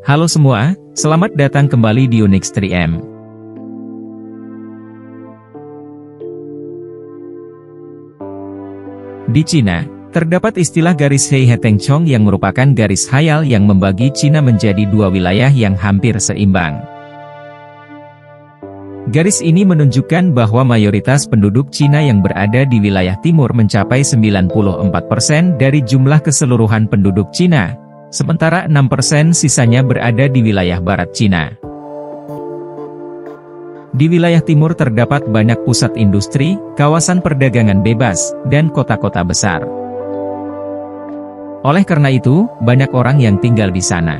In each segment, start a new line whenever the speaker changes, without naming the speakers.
Halo semua, selamat datang kembali di Unix 3M. Di Cina, terdapat istilah garis Heihetengchong yang merupakan garis khayal yang membagi Cina menjadi dua wilayah yang hampir seimbang. Garis ini menunjukkan bahwa mayoritas penduduk Cina yang berada di wilayah timur mencapai 94% dari jumlah keseluruhan penduduk Cina. Sementara 6% sisanya berada di wilayah barat Cina. Di wilayah timur terdapat banyak pusat industri, kawasan perdagangan bebas, dan kota-kota besar. Oleh karena itu, banyak orang yang tinggal di sana.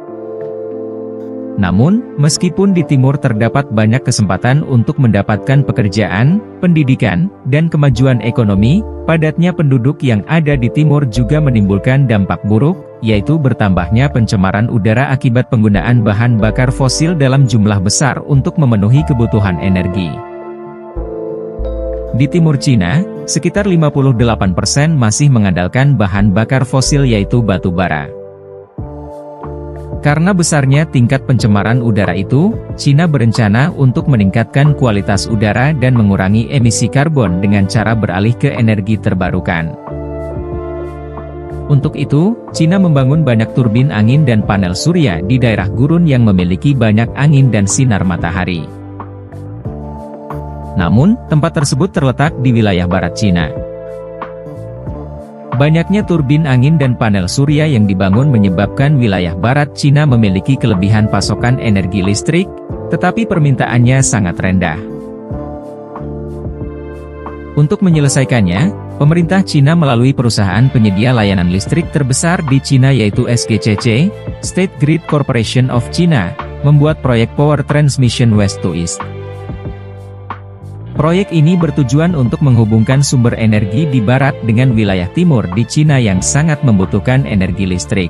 Namun, meskipun di timur terdapat banyak kesempatan untuk mendapatkan pekerjaan, pendidikan, dan kemajuan ekonomi, padatnya penduduk yang ada di timur juga menimbulkan dampak buruk, yaitu bertambahnya pencemaran udara akibat penggunaan bahan bakar fosil dalam jumlah besar untuk memenuhi kebutuhan energi. Di timur Cina, sekitar 58% masih mengandalkan bahan bakar fosil yaitu batu bara. Karena besarnya tingkat pencemaran udara itu, Cina berencana untuk meningkatkan kualitas udara dan mengurangi emisi karbon dengan cara beralih ke energi terbarukan. Untuk itu, Cina membangun banyak turbin angin dan panel surya di daerah gurun yang memiliki banyak angin dan sinar matahari. Namun, tempat tersebut terletak di wilayah barat Cina. Banyaknya turbin angin dan panel surya yang dibangun menyebabkan wilayah barat Cina memiliki kelebihan pasokan energi listrik, tetapi permintaannya sangat rendah. Untuk menyelesaikannya, pemerintah Cina melalui perusahaan penyedia layanan listrik terbesar di Cina yaitu SGCC, State Grid Corporation of China, membuat proyek Power Transmission West to East. Proyek ini bertujuan untuk menghubungkan sumber energi di barat dengan wilayah timur di Cina yang sangat membutuhkan energi listrik.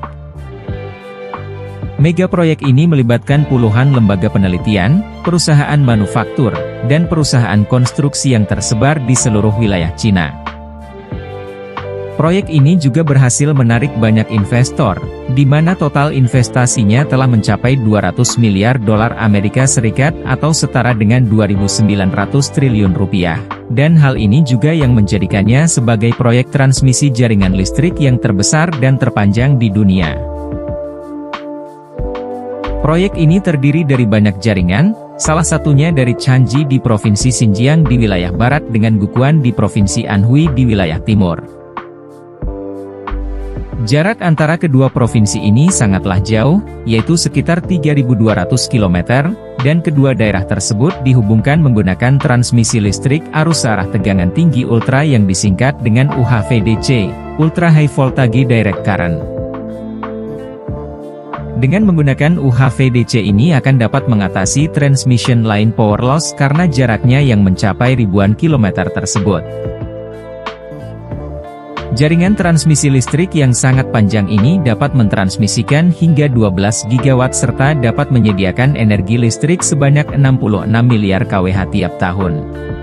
Mega proyek ini melibatkan puluhan lembaga penelitian, perusahaan manufaktur, dan perusahaan konstruksi yang tersebar di seluruh wilayah Cina. Proyek ini juga berhasil menarik banyak investor, di mana total investasinya telah mencapai 200 miliar dolar Amerika Serikat atau setara dengan 2.900 triliun rupiah, dan hal ini juga yang menjadikannya sebagai proyek transmisi jaringan listrik yang terbesar dan terpanjang di dunia. Proyek ini terdiri dari banyak jaringan, salah satunya dari Changi di Provinsi Xinjiang di wilayah barat dengan Guquan di Provinsi Anhui di wilayah timur. Jarak antara kedua provinsi ini sangatlah jauh, yaitu sekitar 3.200 km, dan kedua daerah tersebut dihubungkan menggunakan transmisi listrik arus arah tegangan tinggi ultra yang disingkat dengan UHVDC, Ultra High Voltage Direct Current. Dengan menggunakan UHVDC ini akan dapat mengatasi transmission line power loss karena jaraknya yang mencapai ribuan kilometer tersebut. Jaringan transmisi listrik yang sangat panjang ini dapat mentransmisikan hingga 12 gigawatt serta dapat menyediakan energi listrik sebanyak 66 miliar kWh tiap tahun.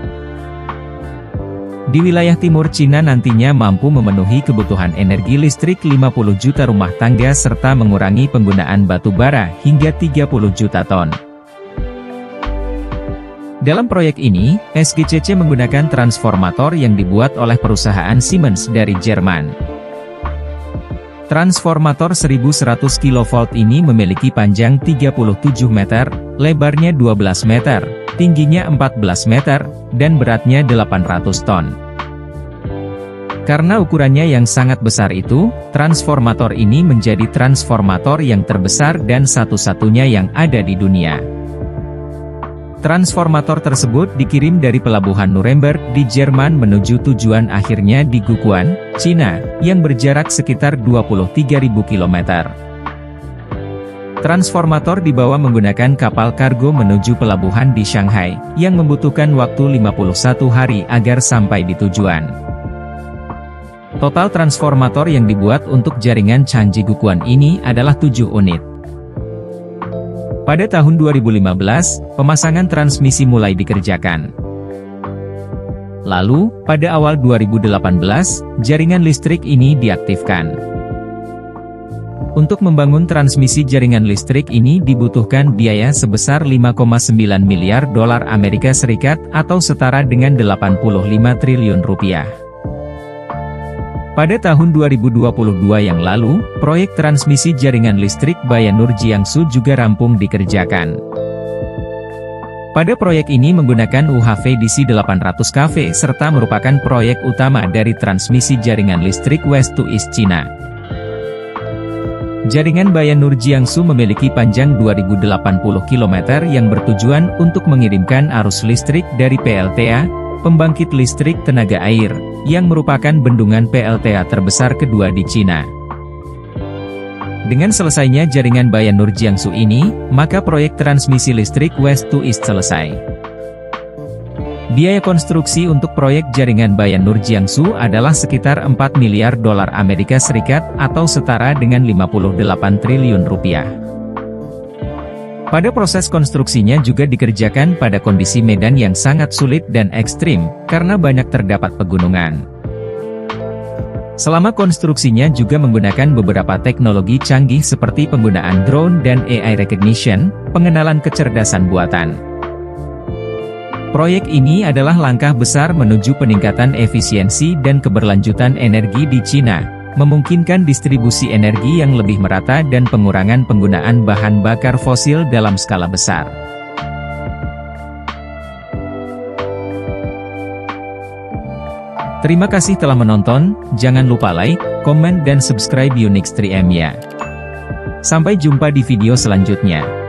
Di wilayah timur Cina nantinya mampu memenuhi kebutuhan energi listrik 50 juta rumah tangga serta mengurangi penggunaan batu bara hingga 30 juta ton. Dalam proyek ini, SGCC menggunakan transformator yang dibuat oleh perusahaan Siemens dari Jerman. Transformator 1100 kV ini memiliki panjang 37 meter, lebarnya 12 meter, tingginya 14 meter, dan beratnya 800 ton. Karena ukurannya yang sangat besar itu, transformator ini menjadi transformator yang terbesar dan satu-satunya yang ada di dunia. Transformator tersebut dikirim dari pelabuhan Nuremberg di Jerman menuju tujuan akhirnya di Guquan, Cina, yang berjarak sekitar 23.000 km. Transformator dibawa menggunakan kapal kargo menuju pelabuhan di Shanghai, yang membutuhkan waktu 51 hari agar sampai di tujuan. Total transformator yang dibuat untuk jaringan Changi Guquan ini adalah 7 unit. Pada tahun 2015, pemasangan transmisi mulai dikerjakan. Lalu, pada awal 2018, jaringan listrik ini diaktifkan. Untuk membangun transmisi jaringan listrik ini dibutuhkan biaya sebesar 5,9 miliar dolar Amerika Serikat atau setara dengan 85 triliun rupiah. Pada tahun 2022 yang lalu, proyek transmisi jaringan listrik Bayan Nur Jiangsu juga rampung dikerjakan. Pada proyek ini menggunakan UHV DC 800 kV serta merupakan proyek utama dari transmisi jaringan listrik West to East China. Jaringan Bayan Nur Jiangsu memiliki panjang 2080 km yang bertujuan untuk mengirimkan arus listrik dari PLTA, pembangkit listrik tenaga air, yang merupakan bendungan PLTA terbesar kedua di China. Dengan selesainya jaringan Bayan Nur Jiangsu ini, maka proyek transmisi listrik West to East selesai. Biaya konstruksi untuk proyek jaringan Bayan Nur Jiangsu adalah sekitar 4 miliar dolar Amerika Serikat atau setara dengan 58 triliun rupiah. Pada proses konstruksinya juga dikerjakan pada kondisi medan yang sangat sulit dan ekstrim, karena banyak terdapat pegunungan. Selama konstruksinya juga menggunakan beberapa teknologi canggih seperti penggunaan drone dan AI recognition, pengenalan kecerdasan buatan. Proyek ini adalah langkah besar menuju peningkatan efisiensi dan keberlanjutan energi di China, memungkinkan distribusi energi yang lebih merata dan pengurangan penggunaan bahan bakar fosil dalam skala besar. Terima kasih telah menonton, jangan lupa like, komen dan subscribe Unix 3M ya. Sampai jumpa di video selanjutnya.